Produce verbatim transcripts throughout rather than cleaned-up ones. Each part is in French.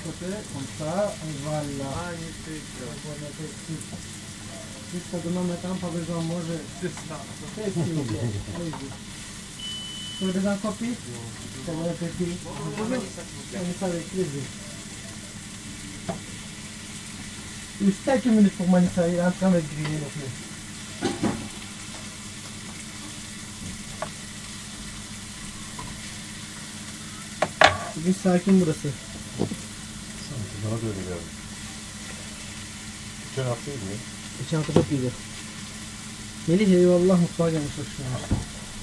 côté, comme ça, voilà. Magnifique. Voilà, jusqu'à demain matin, pas besoin de manger. C'est ça. C'est s'il vous plaît. Allez-y. Vous avez besoin de copie? C'est bon appétit. Vous pouvez? On ça avec plaisir. Juste quelques minutes pour Manissa, il est en train d'être grillé non plus. Bugün sakin burası. Sanki bana da öyle geldi. Geçen haftaydı ya. Geçen hafta çok iyiydi. Melih eyvallah mutfağa gelmiş hoş gelmiş.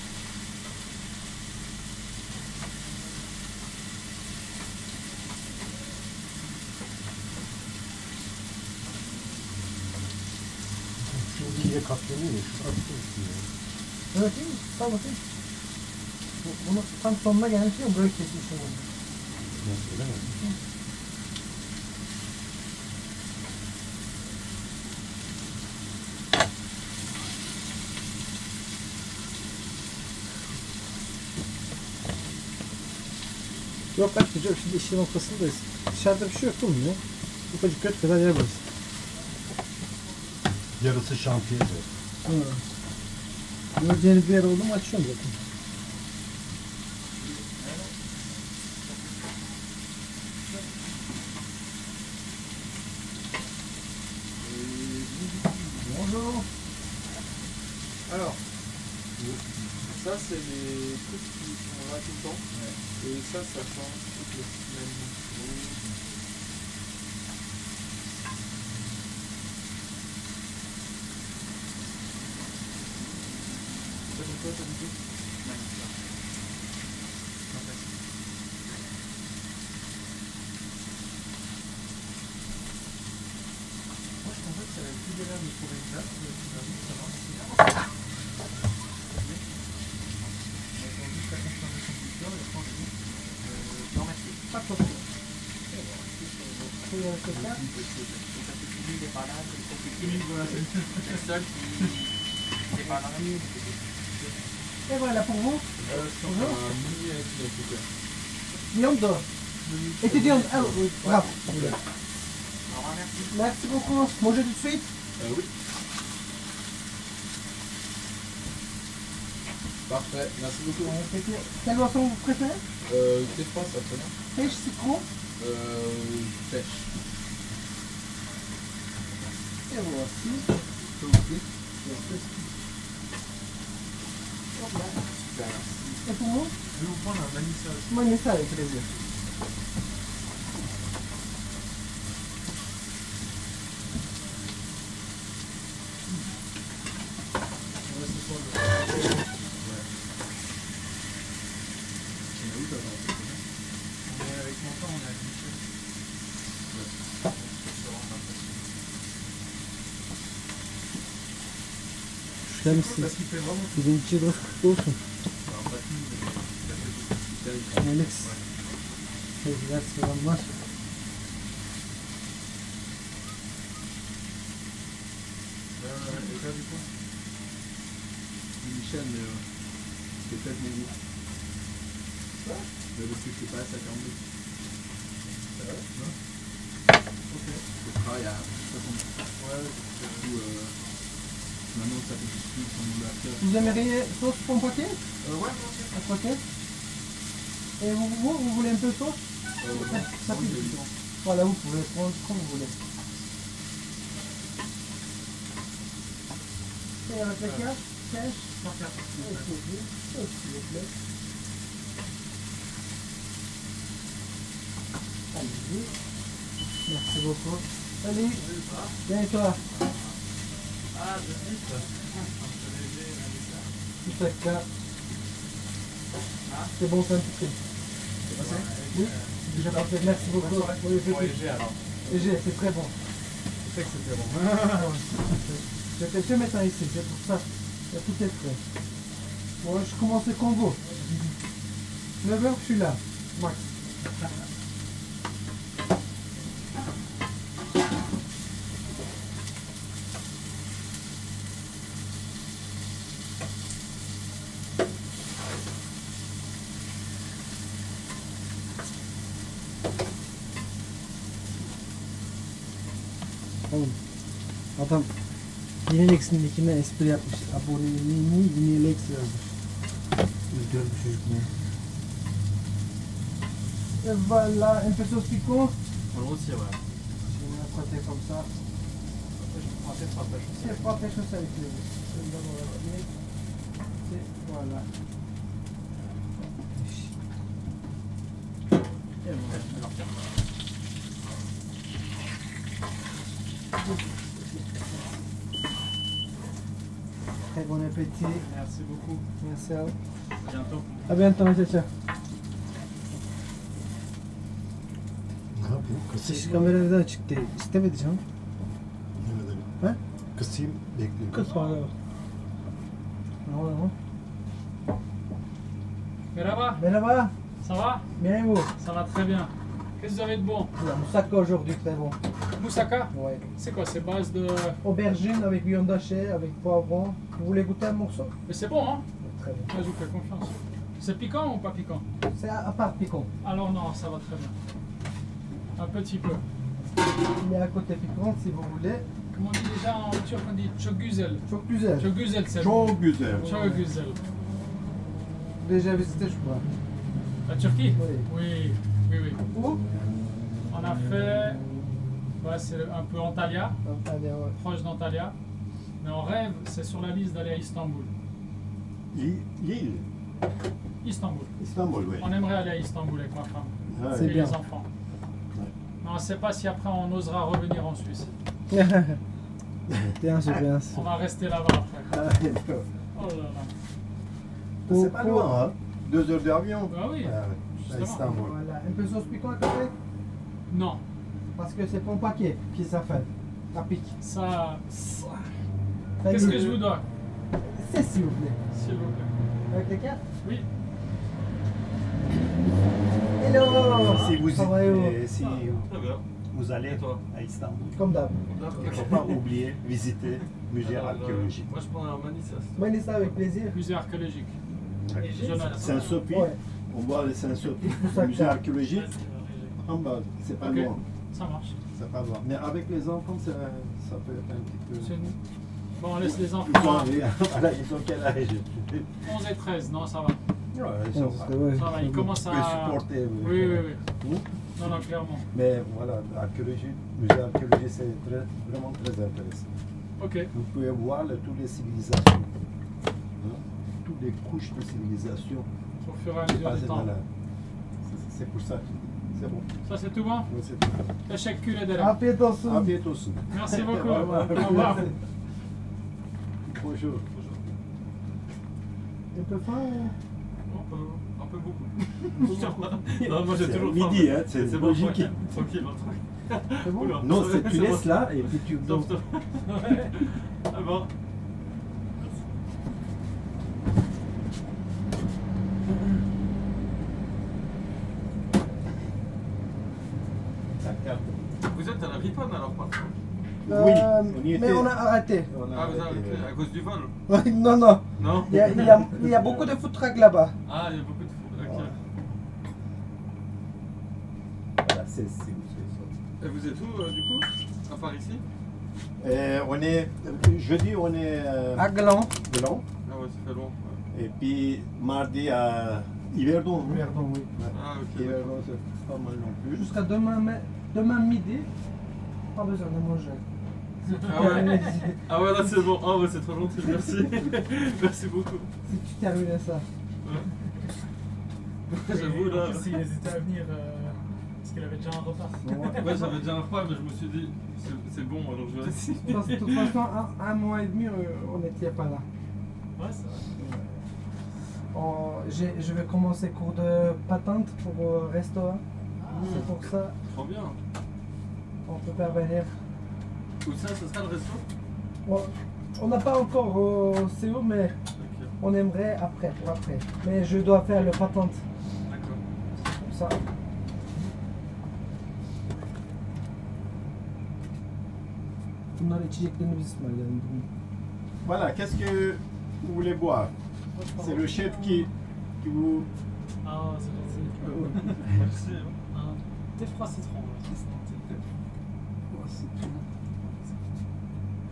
Şu iyice katlanıyor ya. Şu katlı üstüne. Evet değil mi? Sağ bakayım. Bu- Bunu tam sonuna gelmiştim ya, böyle kesmiştim onu. Nasıl öyle mi? Yok açmayacağım, şimdi işin ortasındayız. Dışarıda bir şey yok değil mi ya? Ufacık göt kadar yer burası. Yarısı şantiyede. Hı. Göreceğiniz bir yer oldu mu açıyorum zaten. Bonjour. Alors, ça c'est les trucs qui sont là tout le temps. Et ça, ça change toutes les semaines. Ça fait quoi, ça du coup? Moi, je pensais que ça allait être plus galère de trouver une date, mais finalement, ça marche aussi. On attend juste la confirmation du cœur, et après on a dit, euh, non merci. Pas trop trop. Faut y aller comme ça. Ça fait fini les balades, les compliqués. Voilà, c'est le seul qui est pas là. Et voilà pour vous. Euh, je suis Bonjour. un mini avec les écouteurs. Viande. Étudiante. Ah oui, bravo. Au revoir, merci. Merci beaucoup. Mangez tout de suite. Euh, oui. Parfait, merci beaucoup. Bon appétit. Quelle boisson vous préférez? Euh, qu'est-ce pas, ça très bien. Pêche, citron. Euh, pêche. Et voici. Super, merci. Et pour vous? Je vais vous prendre un vanissa aussi. Moi, ça avec plaisir. Ouais, c'est quoi le... Ouais. On est où, toi, dans cette semaine? On est avec mon père, on est à Michel. Ouais. C'est vraiment impressionnant. Gelmişsiniz. Parce qu'il fait vraiment tout. Sizin için burası kutlu olsun. Alors, pas tout, mais il a fait beaucoup. Super, Alex. ouais. Sevgiler, selamlar. Euh, et toi, du coup? Michel, mais euh, c'est peut-être mes goûts. Quoi? Mais parce que je sais pas, ça quarante-deux. Ça va? Non? Ok. Je travaille à soixante. Ouais, du coup, euh, maintenant ça fait plus sur mon affaire. Vous aimeriez sauce pompotée? Euh, ouais, bien sûr. À côté. Et vous, vous, vous voulez un peu de sauce? Euh, Ça, ça oui, pique. je vais Voilà, vous pouvez prendre comme vous voulez. Et avec le cash, cash, Parfait. s'il vous plaît. Allez-y. Merci beaucoup. Salut. Bien et toi? Ah, de suite. Un peu léger, mais Tout à cas. C'est bon, c'est un petit peu. c'est passé? Oui, déjà parfait. Merci beaucoup. Bonne soirée. Oui, Bon, oui, léger alors. léger, c'est très bon. Je sais que c'était bon. J'ai fait que maintenant ici, c'est pour ça. Il y a tout est prêt. Bon, je commence le combo. neuf heures, je suis là. Max. Oğlum adam Yinelex'indekinden espri yapmış. Aboneliğini Yinelex yazmış. Üzgün bir çocuk mu? Et voilà, un peu sauce piquant. Moi aussi, ouais. Je vais la frotter comme ça. Je prends tes frappes à chausser. C'est pas quelque chose avec les C'est voilà. Et bon, alors, tiens. Très bon appétit. Merci beaucoup. Merci à vous. À bientôt. À bientôt, ciao, ciao. Ne yapayım? Dış Kısayım mı? kameradan açık değil. İstemedi canım. Mehmet Ali. He? Kısayım bekliyorum. Kız var ya. Ne oluyor lan? Merhaba, Merhaba. ça va? Bien et vous? Ça va très bien. Qu'est-ce que vous avez de bon? La moussaka aujourd'hui, très bon. Moussaka? Ouais. C'est quoi? C'est base de... Aubergine avec viande hachée, avec poivron. Vous voulez goûter un morceau? Mais c'est bon, hein? Très bon. Moi, je vous fais confiance. C'est piquant ou pas piquant? C'est à, à part piquant. Alors non, ça va très bien. Un petit peu. Il est à côté piquant si vous voulez. Comment on dit déjà en turc? On dit çok güzel. Çok güzel. Çok güzel, c'est bon. Çok güzel. Çok güzel. Déjà visité, je crois. La Turquie? Oui. Oui, oui, oui. Où? On a fait... Ouais, c'est un peu Antalya, Antalya, ouais. proche d'Antalya. Mais on rêve, c'est sur la liste d'aller à Istanbul. Lille. Istanbul. Istanbul, oui. On aimerait aller à Istanbul avec ma femme. Ah, C'est Et bien. les enfants. Mais on ne sait pas si après on osera revenir en Suisse. Bien sûr, bien sûr. On va rester là-bas après. Ah, Oh là là. c'est pas loin, hein. Deux heures d'avion. Bah oui, Ah, à justement. Istanbul. Voilà. Un peu sauce piquant à côté? Non, Parce que c'est pour paquet qui ça fait. Ça pique. ça... Ça Qu'est-ce dit- que je vous dois, C'est s'il vous plaît. s'il vous plaît? Avec les cartes? Oui. Hello! Si vous, Comment allez-vous? euh, si Très bien. vous allez Et toi? à Istanbul, Comme d'hab. il ne faut pas oublier visiter le musée archéologique. Moi, je prends un Manissa. Manissa avec plaisir. Musée archéologique. Ouais. Jonas. Saint-Sophie, Ouais. on voit le Saint-Sophie, Moussaka. le musée archéologique en bas, c'est pas Ok. loin. Ça marche. C'est pas loin. Mais avec les enfants, ça, ça peut être un petit peu. C'est nous. Bon, on laisse les Ils sont, enfants. à voilà, ils ont quel âge? onze et treize, non, ça va. Ouais, ils sont pas. Ouais, Ça va, c'est ils bon. commencent Ils peuvent à... supporter. euh, Oui, oui, oui. tout. Non, non, clairement. Mais voilà, l'archéologie, le musée archéologique, c'est très- vraiment très intéressant. Ok. Vous pouvez voir le- toutes les civilisations, hein, toutes les couches de civilisation Au fur et à qui mesure passent du dans temps. la. c'est- C'est pour ça. C'est bon. Ça, c'est tout bon? Oui, c'est tout. Teşekkür ederim. Afiyet olsun. Afiyet olsun. Merci beaucoup. Au revoir. Au revoir. Bonjour. Un peu faim ou? Un peu, un peu beaucoup. Non, moi j'ai C'est toujours midi, faim. hein, c'est C'est bon, logique. tranquille, tranquille, un truc. C'est bon? Oula. Non, c'est- tu C'est laisses bon. là et puis tu. Stop, stop. Ouais. Ah bon. Vous êtes à la Riponne alors par contre? Oui, Euh, on y mais était. on a arrêté. On a Ah, vous avez arrêté, arrêté ouais. à cause du vol? non, non. Non? Il y a, il y a- il y a beaucoup de food trucks là-bas. Ah, il y a beaucoup de food. Ok. Voilà, c'est- c'est- c'est- Et vous êtes où euh, du coup? À part ici? Euh, on est. Jeudi, on est euh, À Gland. Gland. Ah ouais, ça fait long. Ouais. Et puis mardi à Yverdon. Verdon, oui. Ouais. Ah ok. Yverdon, c'est pas mal non plus. Jusqu'à demain, mais- demain midi, pas besoin de manger. Ah ouais. Ah ouais, là c'est bon. Ah ouais, c'est trop gentil, merci. Merci beaucoup. Si tu termines ça. Ouais. J'avoue là. En plus, il hésitait à venir euh, parce qu'il avait déjà un repas. Ouais, j'avais déjà un repas, mais je me suis dit, c'est c'est bon, alors je vais rester. De toute- de toute façon, un, un mois et demi, euh, on n'était pas là. Ouais, c'est vrai. Oh, j'ai- je vais commencer cours de patente pour euh, restaurant. C'est pour ça Trop bien. on peut faire venir. Où ça, ce sera le resto? Bon, on n'a pas encore au C O, mais Ok, on aimerait après, pour après. Mais je dois faire le patente, d'accord. c'est pour ça. Bunlar içeceklerini biz ısmarlayalım. Voilà, qu'est-ce que vous voulez boire? C'est le chef qui, qui vous. Ah, c'est gentil. Merci. Un thé froid citron. ouais. Oh, c'est tout.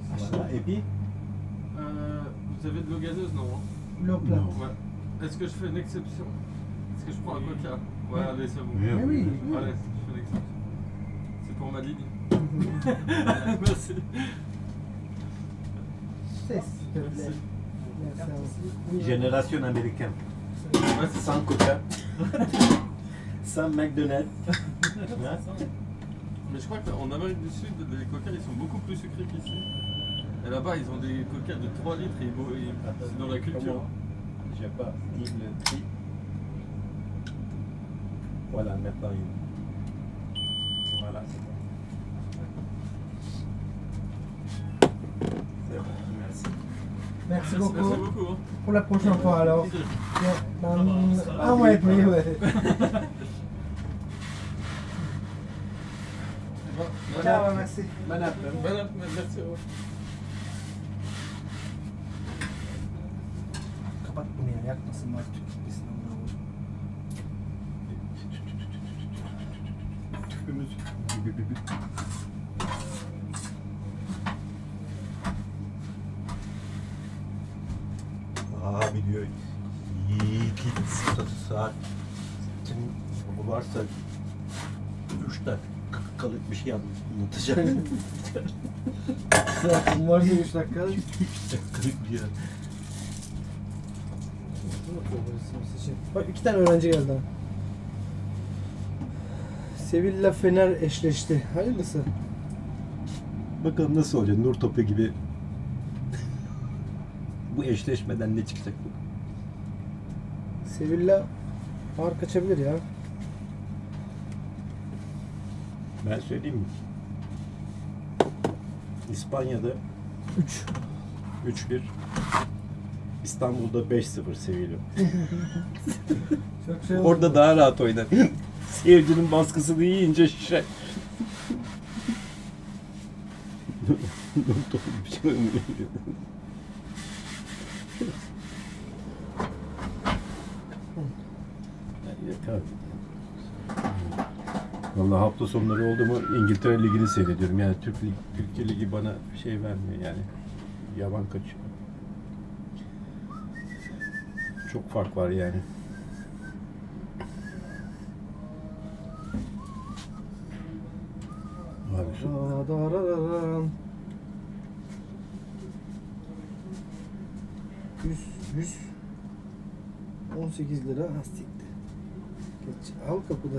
Voilà. Et puis Euh, vous avez de l'eau gazeuse, non hein? L'eau plate. Non. Ouais. Est-ce que je fais une exception? Est-ce que je prends un coca? Ouais, allez, c'est bon. Oui, Mais oui, oui. Allez, je fais une exception. C'est pour Madeleine. Merci. C'est, s'il te plaît. Merci. Merci à vous. génération américaine. Ouais, c'est ça. Sans coca. Sans McDonald's. Hein? Mais je crois qu'en Amérique du Sud, les coca ils sont beaucoup plus sucrés qu'ici. Et là-bas, ils ont des coca de trois litres et ils bo- ils- c'est dans la culture. Comment j'ai pas dit le prix. Voilà, maintenant il. Voilà, c'est bon. C'est bon, merci. Merci Merci, beaucoup. merci beaucoup. Hein. Pour la prochaine fois alors. Ok. Bien, ben, ah ouais, oui, ouais. Bon, Ciao, merci. Bon appétit. bon app- merci. ouais. Kapat bunu ya, yakmasınlar Türk Tüpümüz. Abi diyor, iki saat varsa üç dakikalık bir şey anlatacağım. Zaten varsa üç dakika. Üç dakikalık bir yer. Bak iki tane öğrenci geldi. Sevilla Fener eşleşti. Hayırlısı. Bakalım nasıl olacak, nur topu gibi. Bu eşleşmeden ne çıkacak bu? Sevilla fark açabilir ya. Ben söyleyeyim mi? İspanya'da üç. üç bir, İstanbul'da beş sıfır Sevilla. Çok şey oldu. Orada daha rahat oynar. Seyircinin baskısını yiyince şişe. Bir şey mi? Yeter. Vallahi hafta sonları oldu mu İngiltere Ligi'ni seyrediyorum. Yani Türk Lig, Türkiye Ligi bana şey vermiyor yani. Yavan kaçıyor. Çok fark var yani. Abi şu Darararam. yüz, yüz on sekiz lira hastikti. Geç, al kapıda.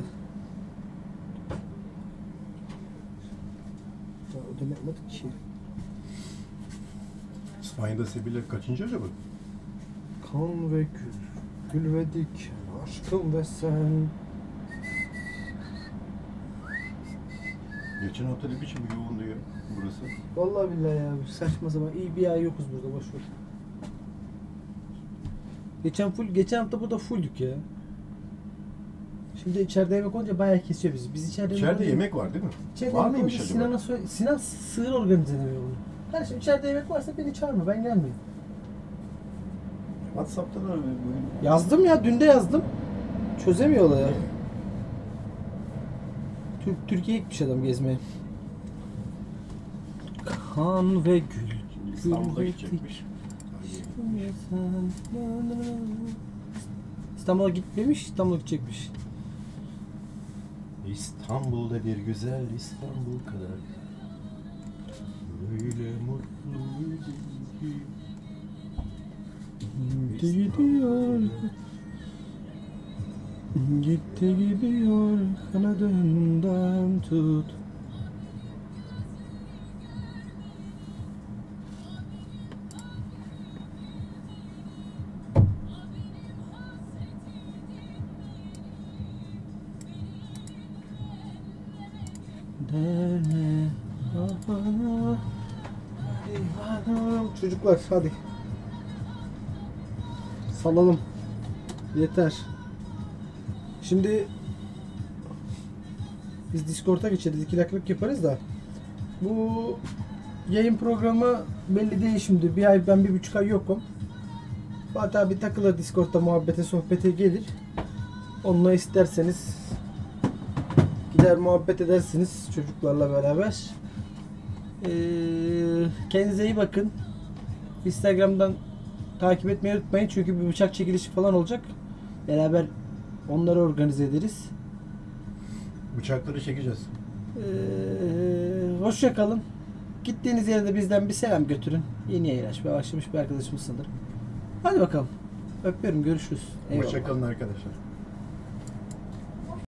Daha ödeme yapmadık ki. İspanya'da Sevilla kaçıncı acaba? Kan ve gül, gül ve dik, aşkım ve sen. Geçen hafta ne biçim yoğundu ya burası. Vallahi billahi ya, saçma sapan. İyi bir ay yokuz burada, boş ver. Geçen full, geçen hafta burada fulldük ya. Şimdi içeride yemek olunca bayağı kesiyor bizi. Biz içeride İçeride olunca- yemek var değil mi? İçeride Var yemek mıymış olunca acaba? Sinan'a söyle, Sinan sığır organize ediyor bunu. Kardeşim içeride yemek varsa beni çağırma, ben gelmeyeyim. WhatsApp'ta da bugün. Yazdım ya, dün de yazdım. Çözemiyorlar ya. Türk, Türkiye'ye gitmiş adam gezmeye. Kan ve gül. Şimdi İstanbul'a gidecekmiş. İstanbul'a gitmemiş, İstanbul'a gidecekmiş. İstanbul'da bir güzel İstanbul kadar. Öyle mutluydu ki. Gitti gidiyor. Gitti gidiyor, kanadından tut. Dene bana. Çocuklar hadi. Salalım. Yeter. Şimdi biz Discord'a geçeriz. İki dakikalık yaparız da. Bu yayın programı belli değil şimdi. Bir ay, ben bir buçuk ay yokum. Fatih abi takılır Discord'da, muhabbete sohbete gelir. Onunla isterseniz gider muhabbet edersiniz çocuklarla beraber. Ee, Kendinize iyi bakın. Instagram'dan takip etmeyi unutmayın. Çünkü bir bıçak çekilişi falan olacak. Beraber onları organize ederiz. Bıçakları çekeceğiz. Ee, hoşça kalın. Gittiğiniz yerde bizden bir selam götürün. Yeni yayın açmaya başlamış bir arkadaşımız sanırım. Hadi bakalım. Öpüyorum. Görüşürüz. Eyvallah. Hoşçakalın arkadaşlar.